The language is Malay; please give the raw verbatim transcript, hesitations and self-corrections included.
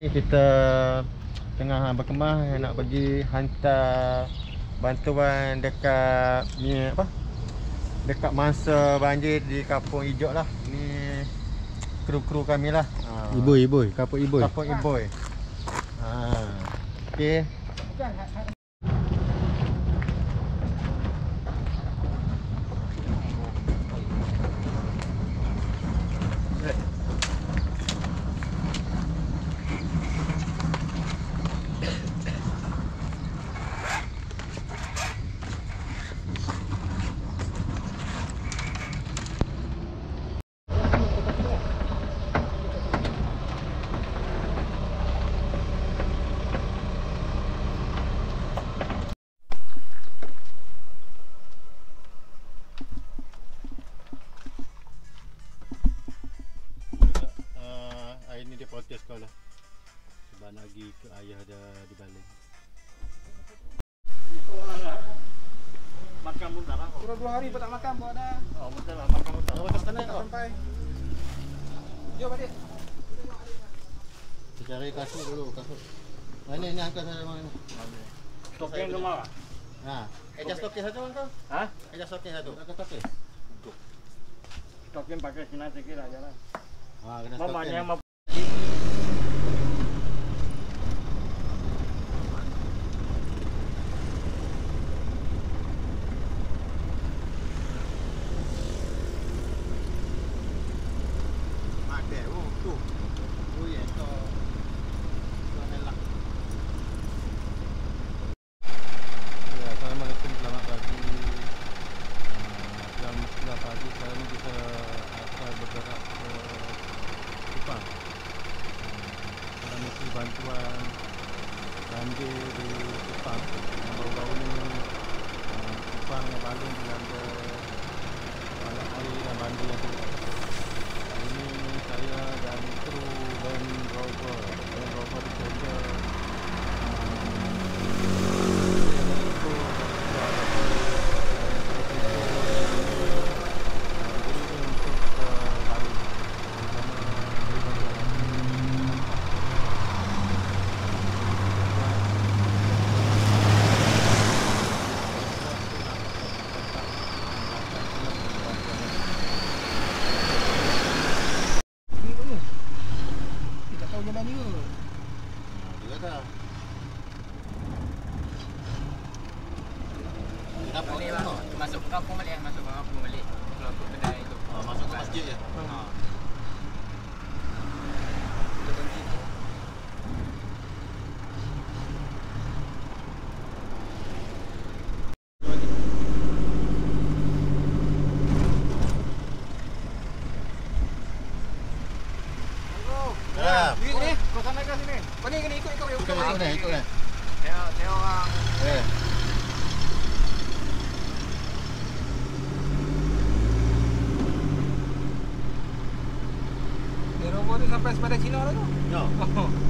Kita tengah berkemah nak pergi hantar bantuan dekat ni apa? Dekat mangsa banjir di Kampung Ijok lah. Ni kru-kru kami lah. Ha. Iboi, Iboi, Kampung Iboi. Kampung Iboi. Ha. Okey. Ini dia protes kau lah sebab nak pergi ke ayah dia di balik. Makan muntah lah. Kurang dua hari pun tak makan pun ada. Oh muntah lah, makan muntah. Kau makan sana kau. Sampai. Jom adik. Kita cari kasut dulu, kasut. Mana ni angkat sana mana? Token ke mana? Ha, adjust token satu kau. Ha? Adjust token satu. Angkat token. Token pakai sinar sikit aja lah. Ha, kena Mama token. ni mau bantuan banjir di Kupang. Baru-baru ni uh, Kupang yang paling dilanda banyak air dan banjir yang turut. Hari ini saya dan kru Land Rover Land Rover Defender masuk kampung balik, masuk kampung balik. Kalau aku kedai tu. Oh, masuk ke masjid je. Hmm. Ha. Ni ni, kau sana ke sini. Kau ni kena ikut ikut ikut. Ikut ni, ikut ni. Tengok tengok orang. Eh. Ni robot tu sampai sepadan Cina dah tu. Ya. Oh.